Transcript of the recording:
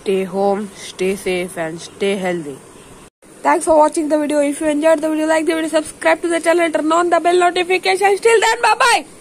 stay home, stay safe and stay healthy. Thanks for watching the video. If you enjoyed the video, like the video, subscribe to the channel, turn on the bell notifications. Till then, bye bye.